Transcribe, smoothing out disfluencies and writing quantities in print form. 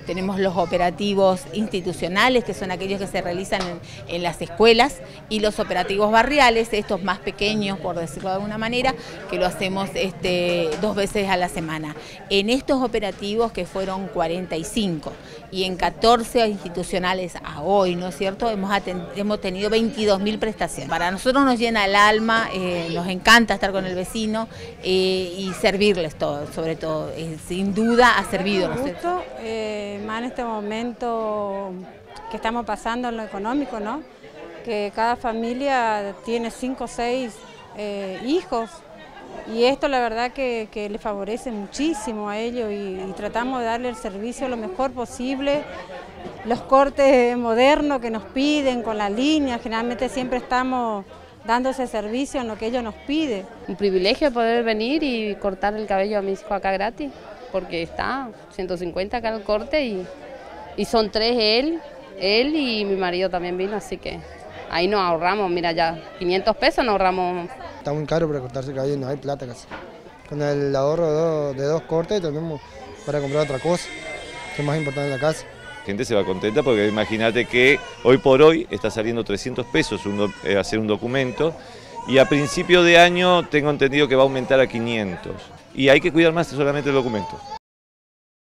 tenemos los operativos institucionales, que son aquellos que se realizan en las escuelas, y los operativos barriales, estos más pequeños, por decirlo de alguna manera, que lo hacemos 2 veces a la semana. En estos operativos, que fueron 45, y en 14 institucionales a hoy, ¿no es cierto?, hemos tenido 22.000 prestaciones. Para nosotros nos llena el alma, nos encanta estar con el vecino y servirles todo, sobre todo, sin duda ha servido. ¿No es cierto? Más en este momento que estamos pasando en lo económico, ¿no?, que cada familia tiene 5 o 6 hijos, y esto la verdad que le favorece muchísimo a ellos, y tratamos de darle el servicio lo mejor posible. Los cortes modernos que nos piden con la línea, generalmente siempre estamos dando ese servicio en lo que ellos nos piden. Un privilegio poder venir y cortar el cabello a mis hijos acá gratis, porque está 150 acá el corte, y son 3 él y mi marido también vino, así que ahí nos ahorramos, mira, ya 500 pesos nos ahorramos. Está muy caro para cortarse el cabello, no hay plata casi. Con el ahorro de 2 cortes tenemos para comprar otra cosa, que es más importante en la casa. La gente se va contenta porque imagínate que hoy por hoy está saliendo 300 pesos hacer un documento, y a principio de año tengo entendido que va a aumentar a 500. Y hay que cuidar más solamente el documento.